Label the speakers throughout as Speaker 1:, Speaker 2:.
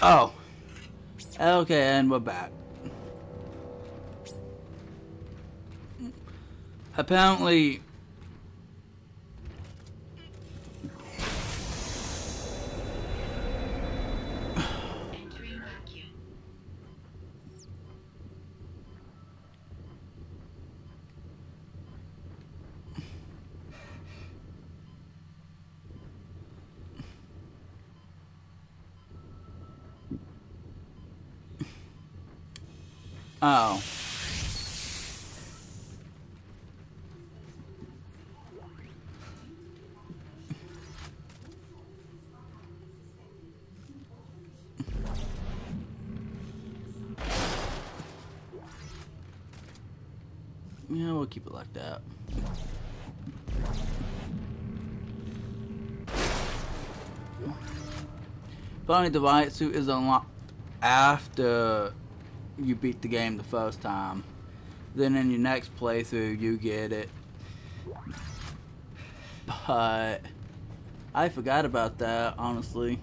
Speaker 1: Oh. Okay, and we're back. Apparently... Oh. Yeah, we'll keep it like that. Apparently the riot suit is unlocked after you beat the game the first time. Then in your next playthrough you get it. But I forgot about that, honestly.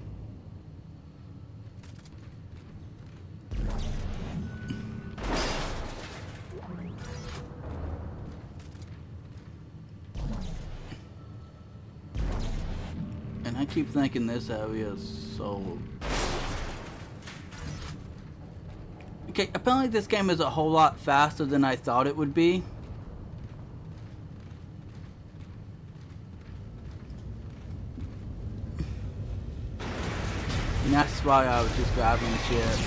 Speaker 1: And I keep thinking this area is so... Okay, apparently this game is a whole lot faster than I thought it would be. And that's why I was just grabbing shit.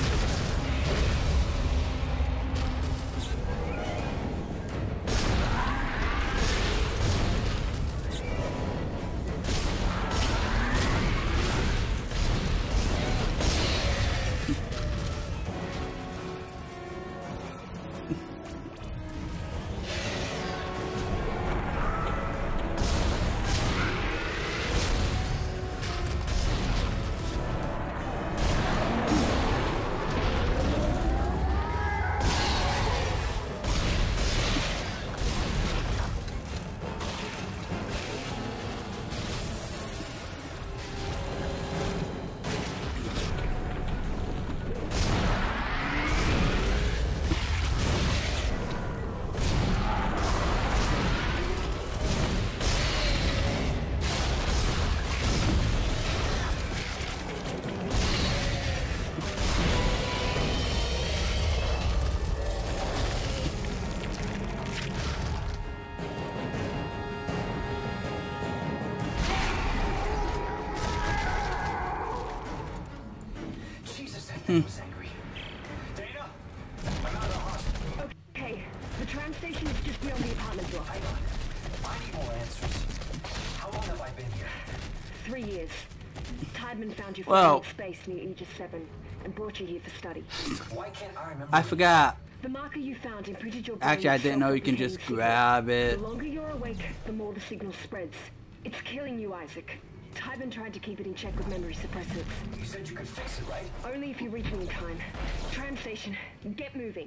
Speaker 2: Was angry. Dana, I'm out of the hospital.
Speaker 3: Okay, the tram station is just beyond the apartment block.
Speaker 2: Hang on. I need more answers. How long have I been here?
Speaker 3: 3 years. Tideman found you
Speaker 1: Well,
Speaker 3: in space near Aegis 7 and brought you here for study.
Speaker 2: Why can't I remember?
Speaker 1: I forgot.
Speaker 3: The marker you found imprinted your brain.
Speaker 1: Actually, I didn't know you can just grab it.
Speaker 3: The longer you're awake, the more the signal spreads. It's killing you, Isaac. Tideman tried to keep it in check with memory suppressants.
Speaker 2: You said you could fix it, right?
Speaker 3: Only if you reach me in time. Tram station, get moving.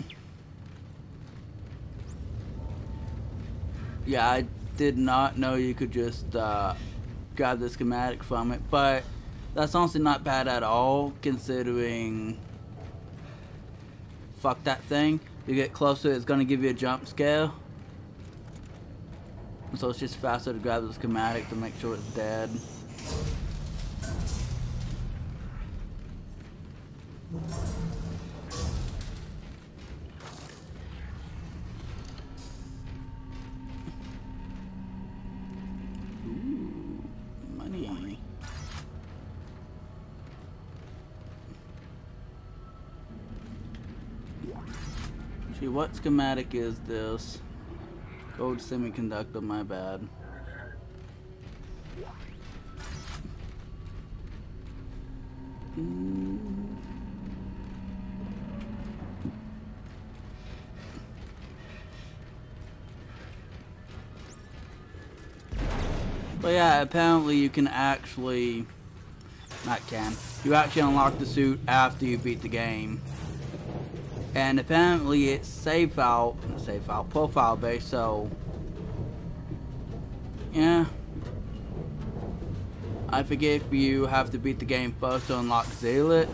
Speaker 1: Yeah, I did not know you could just grab the schematic from it, but that's honestly not bad at all, considering... Fuck that thing. You get closer, it's gonna give you a jump scare. So it's just faster to grab the schematic to make sure it's dead. Ooh, money. Gee, what schematic is this? Gold semiconductor, my bad. But yeah, apparently you can actually... You actually unlock the suit after you beat the game. And apparently it's profile based, so... Yeah. I forget if you have to beat the game first to unlock Zealot.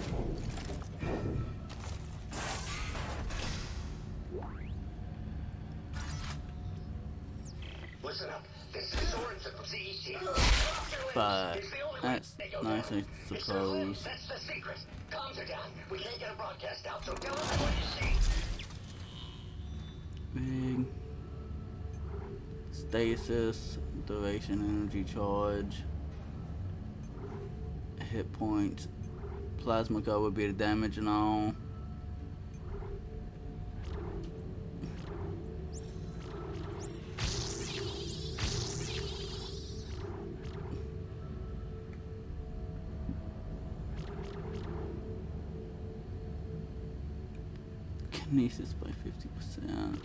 Speaker 2: Listen up. This is Sorensen from CEC.
Speaker 1: But
Speaker 2: It's the only
Speaker 1: that's
Speaker 2: way they go
Speaker 1: nice,
Speaker 2: down.
Speaker 1: I
Speaker 2: It's the room.
Speaker 1: suppose.
Speaker 2: That's the secret. Comms are down. We can't get a broadcast out, so tell us what you see.
Speaker 1: Big stasis, duration, energy charge, hit points, plasma gun would be the damage and all. Kinesis by 50%.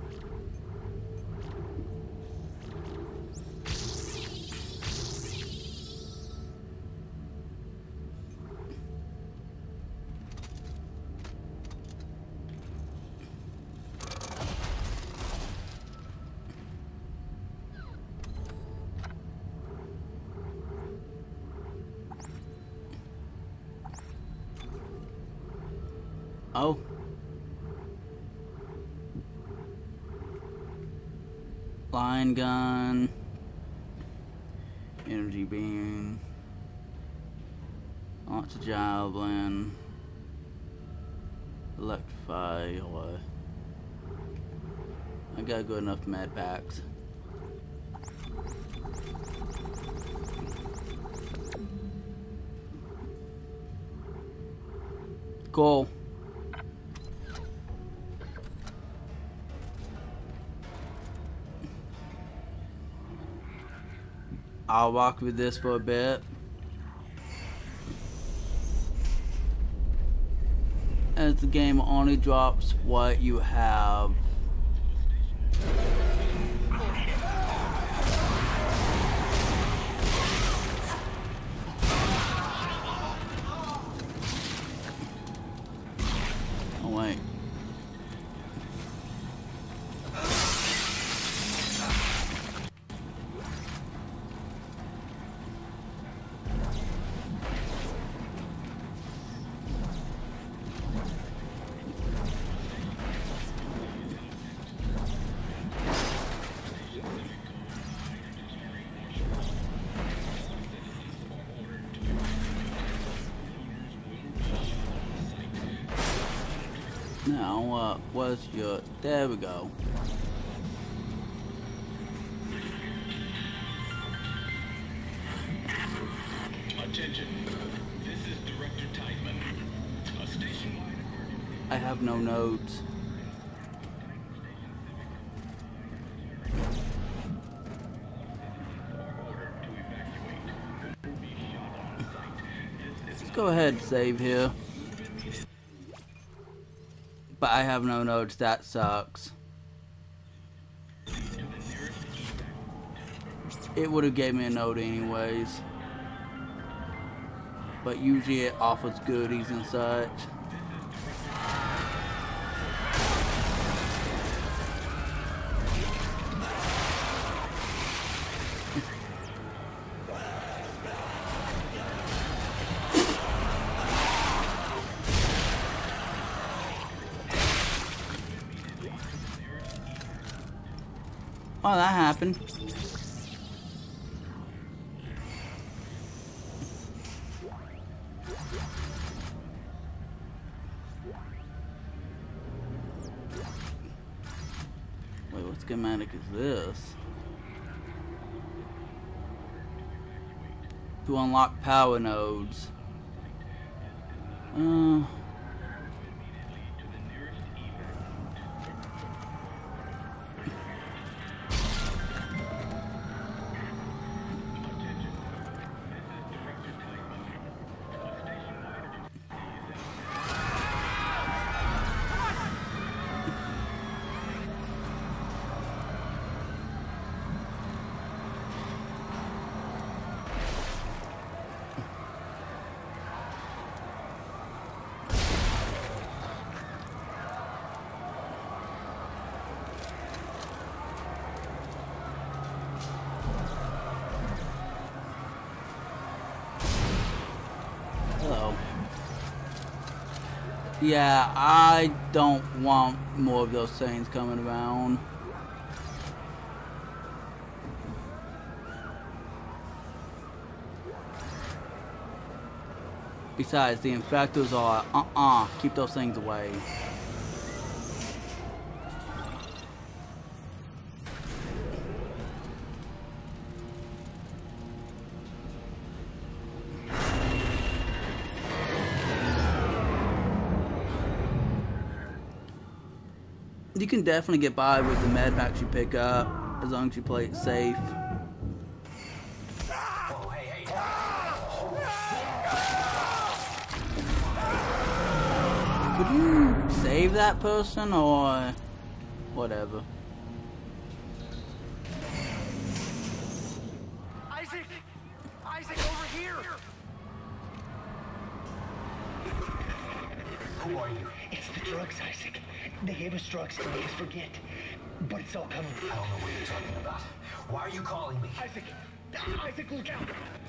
Speaker 1: Oh. Line gun. Energy beam. Launch a javelin. Electrify. What? I got good enough med packs. Cool. I'll walk with this for a bit. As the game only drops what you have. Oh wait. Now, what's your... There we go.
Speaker 4: Attention. This is Director Tideman. A station-wide emergency.
Speaker 1: I have no notes. Let's go ahead and save here. But I have no notes, that sucks. It would have gave me a note anyways. But usually it offers goodies and such. Well, that happened. Wait, what schematic is this? To unlock power nodes. So, yeah, I don't want more of those things coming around. Besides, the infectors are, keep those things away. You can definitely get by with the med packs you pick up, as long as you play it safe.
Speaker 2: Whoa, hey, hey.
Speaker 1: Could you save that person, or whatever?
Speaker 2: Isaac! Isaac, over here! Who are you?
Speaker 5: It's the drugs, Isaac. They gave us drugs to make us forget. But it's all coming.
Speaker 2: I don't know what you're talking about. Why are you calling me?
Speaker 5: Isaac! Isaac, look out!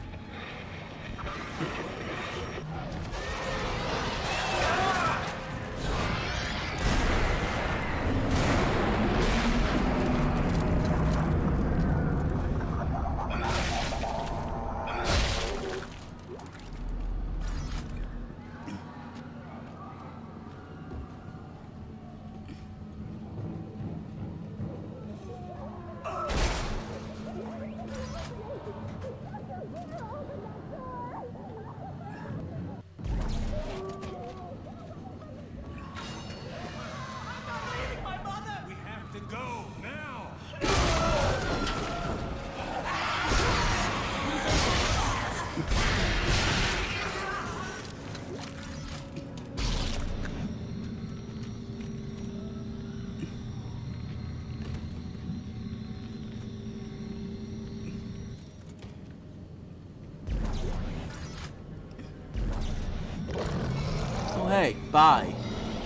Speaker 1: Oh hey, bye.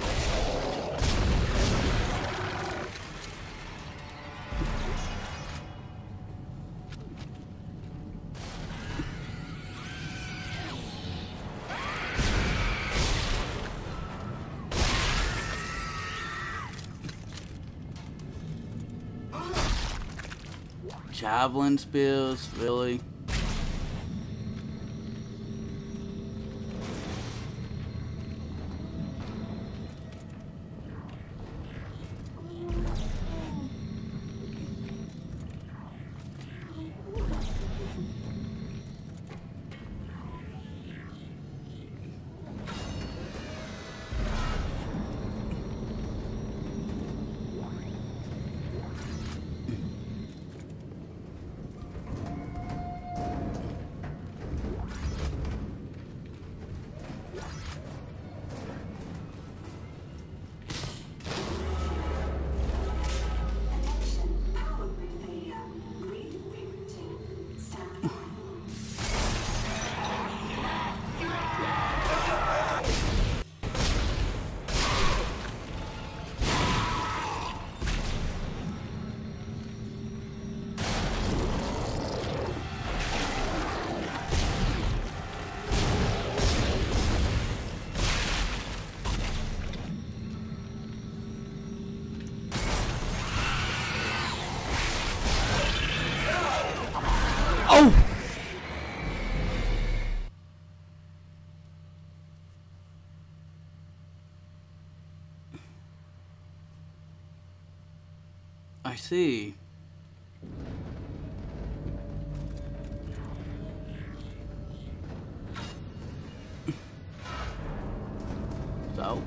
Speaker 1: Javelin spears, really? Oh! I see. So?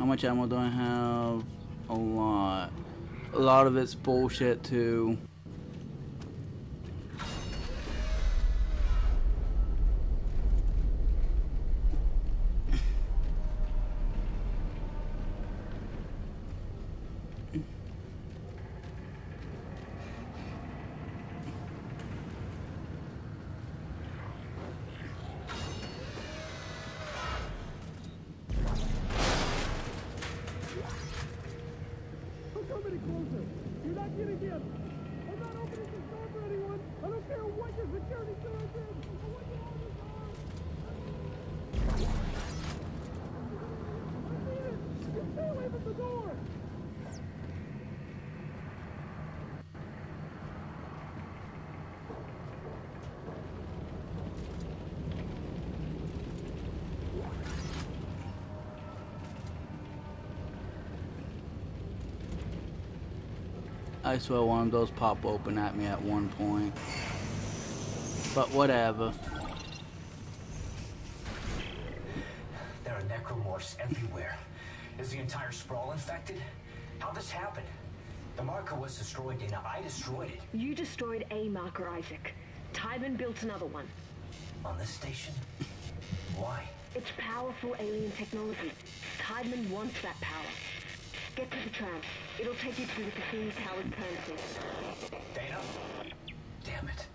Speaker 1: How much ammo do I have? A lot. A lot of it's bullshit too. I swear one of those pop open at me at one point. But whatever.
Speaker 2: There are necromorphs everywhere. Is the entire sprawl infected? How'd this happen? The marker was destroyed, Dana. I destroyed it.
Speaker 3: You destroyed a marker, Isaac. Tybin built another one.
Speaker 2: On this station? Why?
Speaker 3: It's powerful alien technology. Tybin wants that power. Get to the tram. It'll take you to the Cassini Tower's premises.
Speaker 2: Dana? Damn it.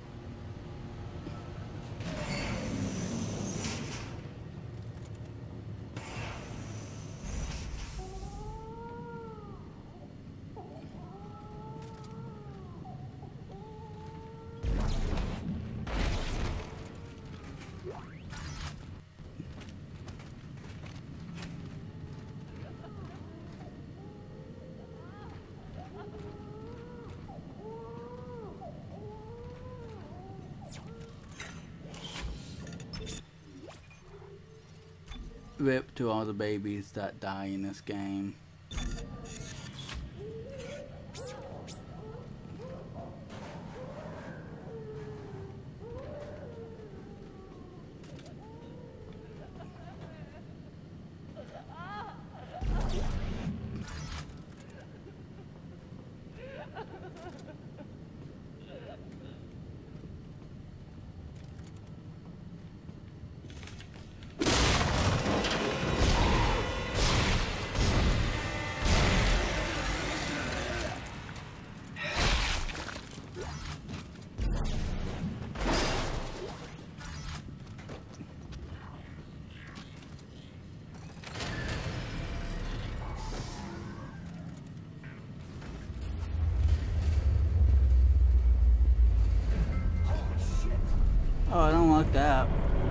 Speaker 1: Rip to all the babies that die in this game. Oh, I don't like that.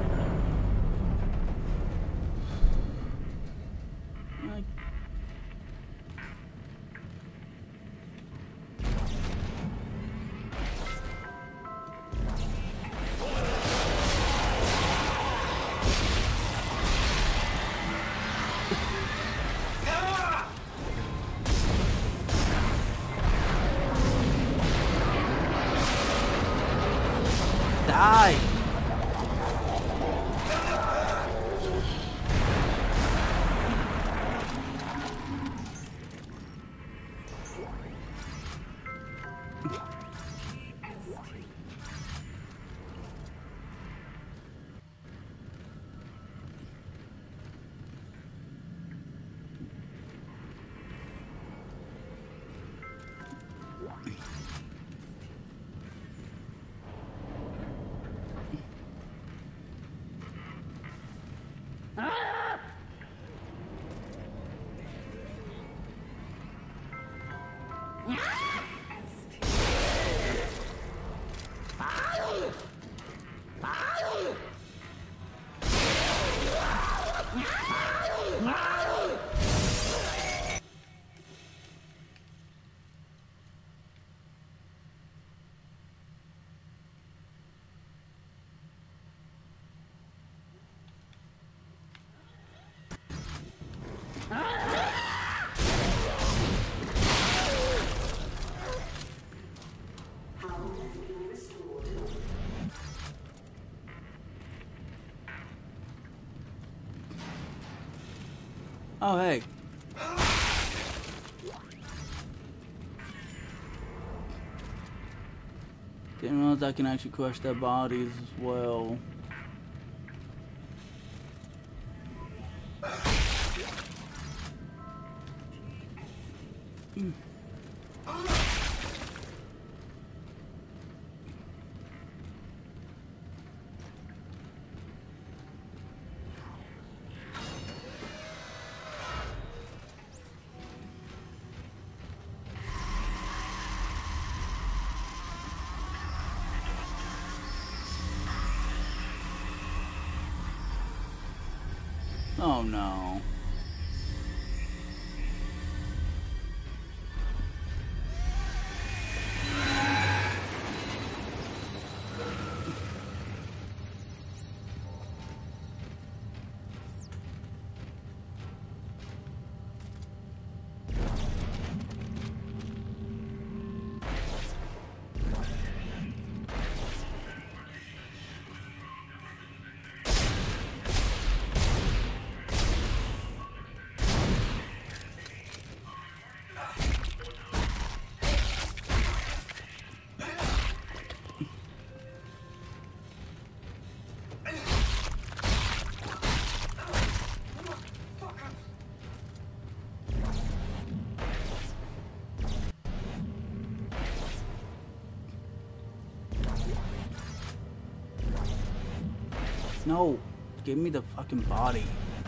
Speaker 1: Die! Oh, hey. Didn't realize I can actually crush their bodies as well. Oh no. No, give me the fucking body.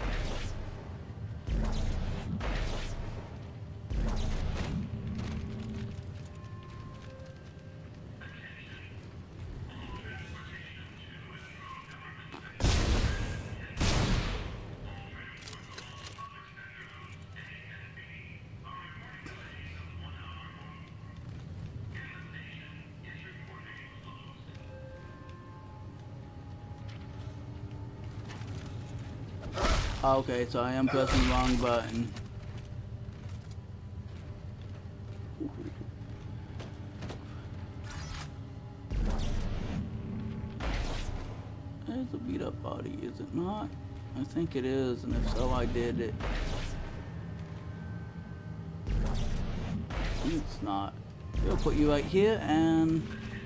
Speaker 1: Okay, so I am pressing the wrong button. There's a beat up body, is it not? I think it is, and if so, I did it. It's not. We'll put you right here and...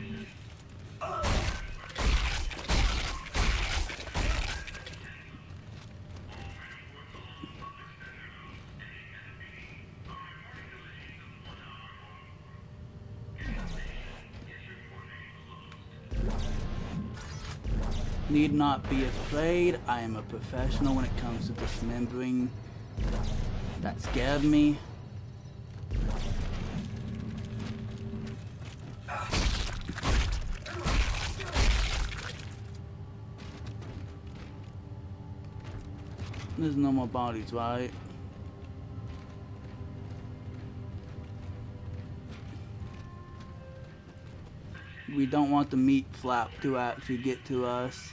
Speaker 1: Need not be afraid. I am a professional when it comes to dismembering. That scared me. There's no more bodies, right? We don't want the meat flap to actually get to us.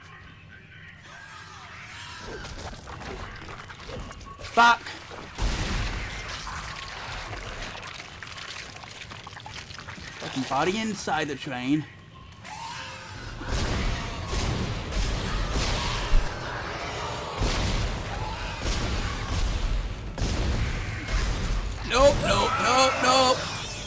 Speaker 1: Fuck! Fucking body inside the train. Nope, nope, nope, nope.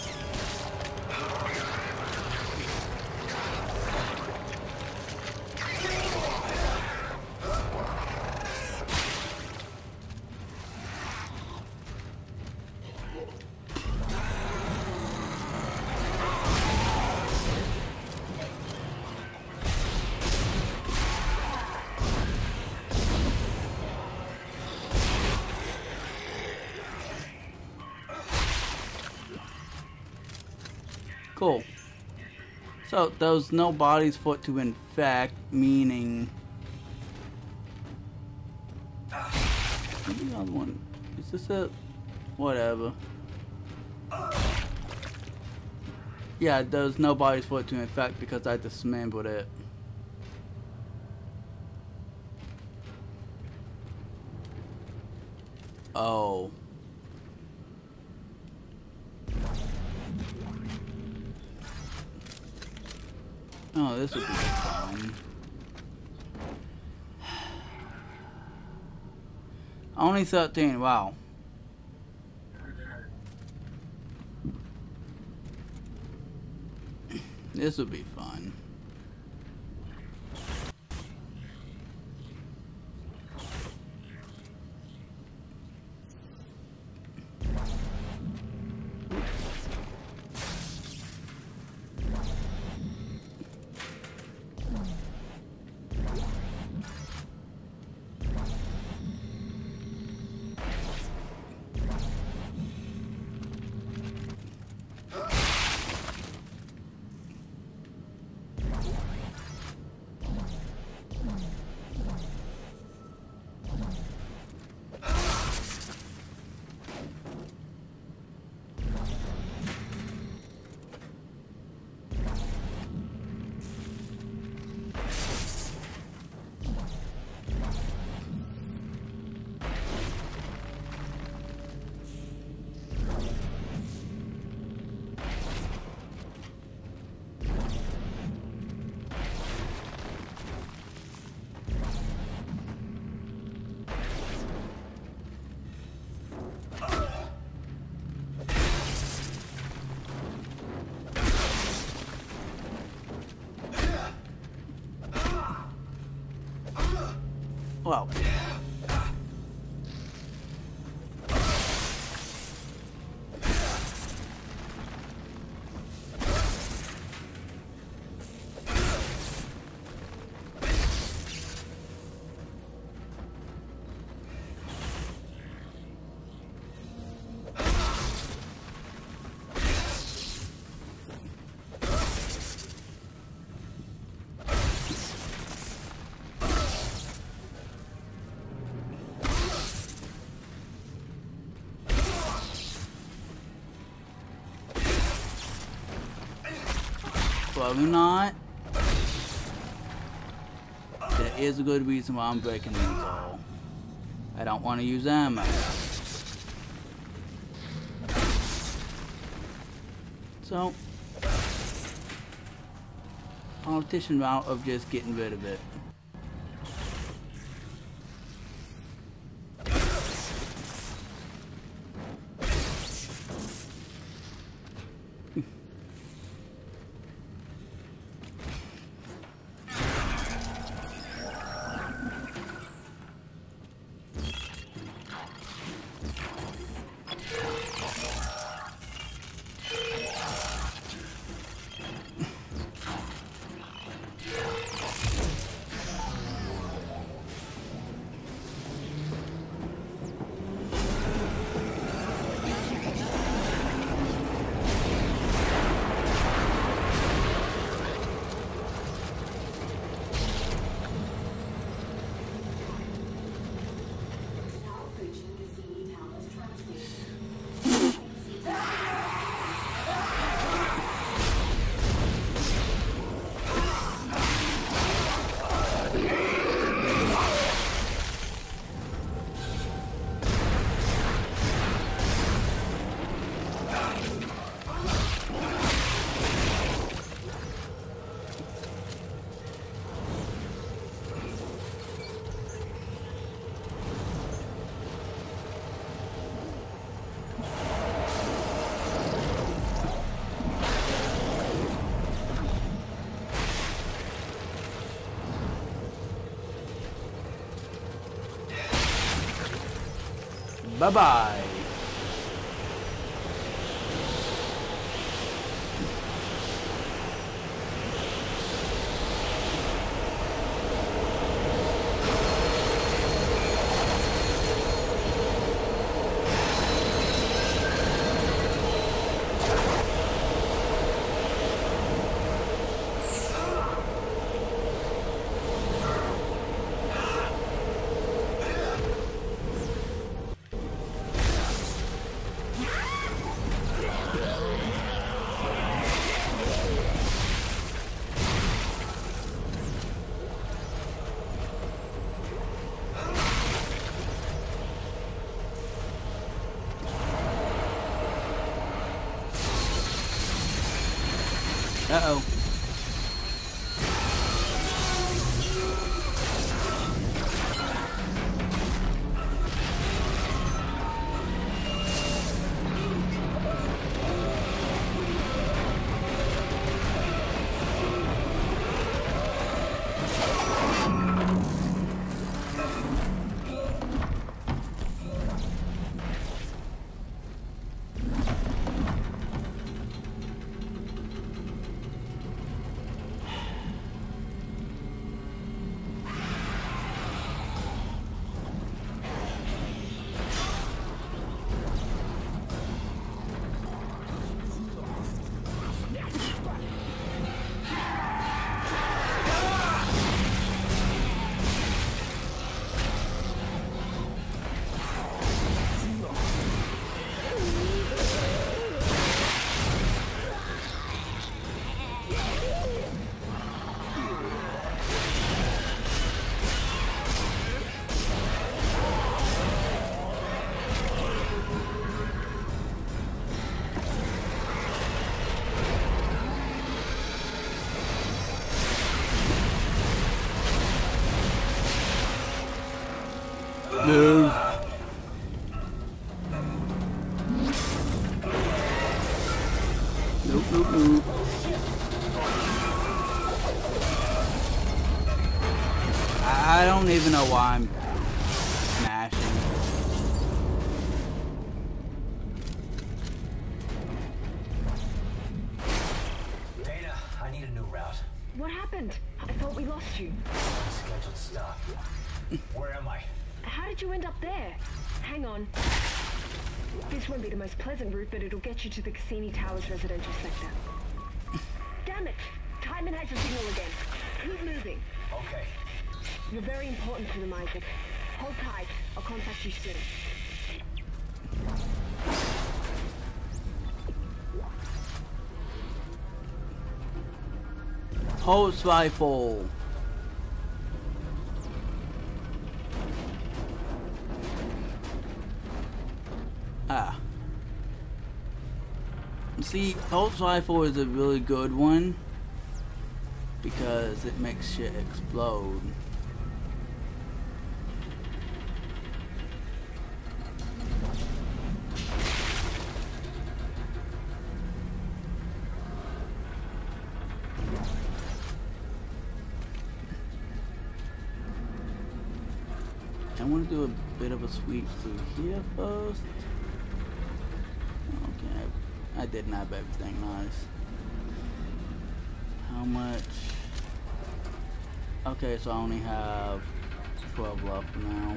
Speaker 1: Cool. So there's no bodies for it to infect, meaning the other one. Is this it? Whatever. Yeah, there's no bodies for it to infect because I dismembered it. Oh. Oh, this would be fun. Only 13, wow. This would be fun. Well, probably not. That is a good reason why I'm breaking these all. I don't want to use ammo. So, politician route of just getting rid of it. Bye-bye. Uh-oh. Boop, boop. I don't even know why I'm smashing.
Speaker 2: Dana, I need a new route.
Speaker 3: What happened? I thought we lost you.
Speaker 2: Scheduled stuff. Where am I?
Speaker 3: How did you end up there? Hang on. This won't be the most pleasant route, but it'll get you to the Cassini Towers residential sector. Damn it! Tideman has your signal again. Keep moving.
Speaker 2: Okay.
Speaker 3: You're very important to them, Isaac. Hold tight. I'll contact you soon.
Speaker 1: Pulse rifle. Ah. See, pulse rifle is a really good one because it makes shit explode. I want to do a bit of a sweep through here first. Okay, I didn't have everything nice. How much? Okay, so I only have 12 left for now.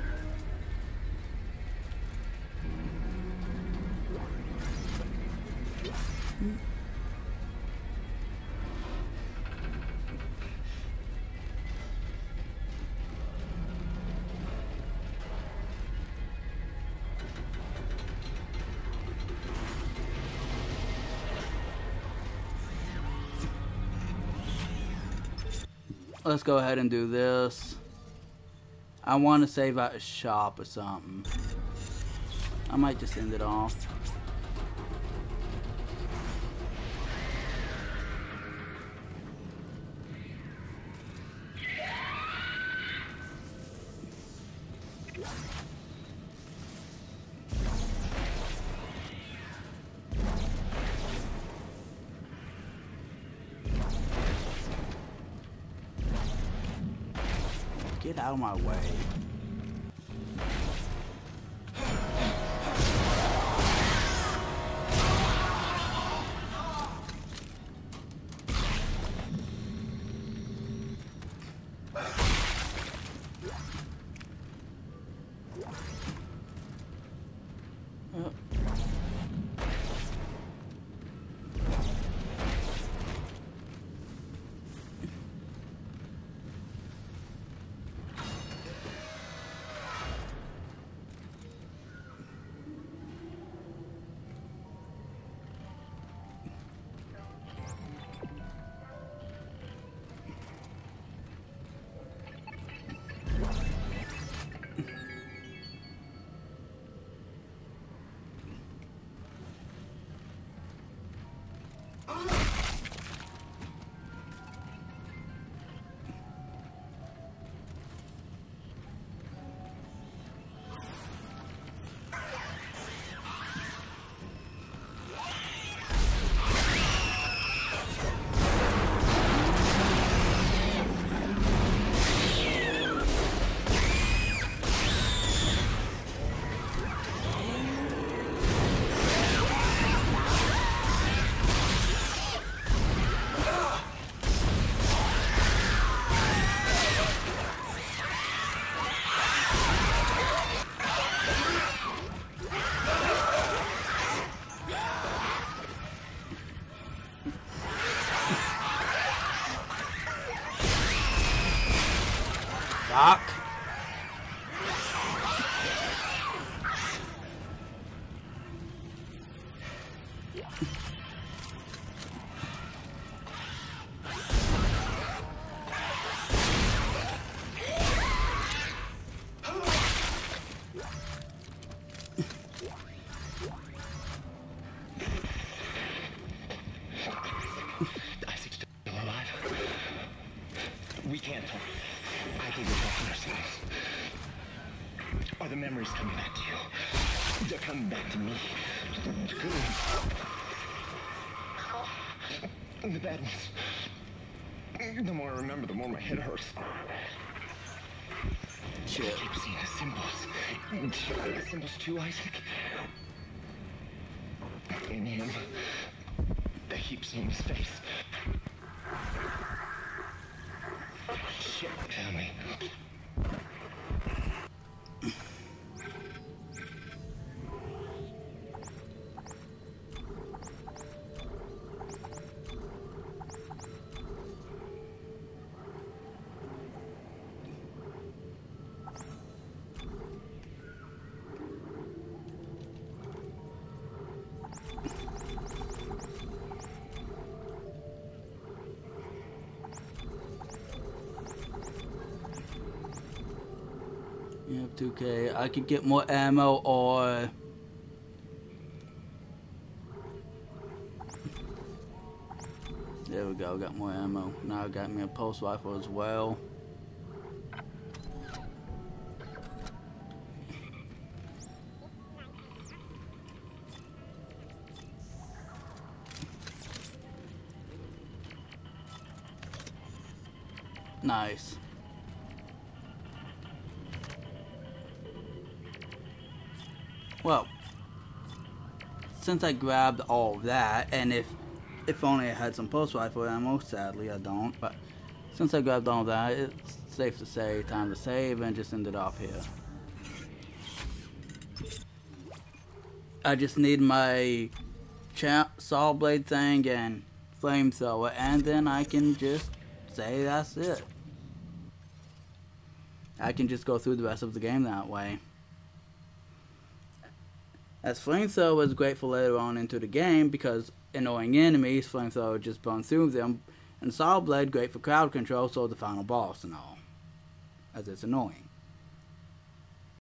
Speaker 1: Let's go ahead and do this. I want to save out a shop or something. I might just end it off. Get out of my way. Fuck.
Speaker 5: Isaac's still alive. We can't talk. I think we're talking ourselves. Are the memories coming back to you? They're coming back to me. Good. The bad ones. The more I remember, the more my head hurts.
Speaker 1: Shit.
Speaker 5: I keep seeing the symbols. The symbols too, Isaac. In him. I keep seeing his face. Shit, family.
Speaker 1: Yep, 2K. I could get more ammo or... There we go, got more ammo. Now I got me a pulse rifle as well. Nice. Well, since I grabbed all of that, and if only I had some pulse rifle ammo, sadly I don't, but since I grabbed all of that, it's safe to say time to save and just end it off here. I just need my saw blade thing and flamethrower, and then I can just say that's it. I can just go through the rest of the game that way. As flamethrower is great for later on into the game because annoying enemies, flamethrower just burns through them, and saw blade great for crowd control, so the final boss and all, as it's annoying.